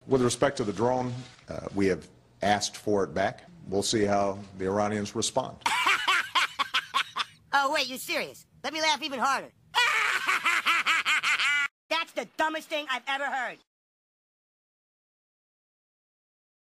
With respect to the drone, we have asked for it back. We'll see how the Iranians respond. Oh, wait, you serious? Let me laugh even harder. That's the dumbest thing I've ever heard.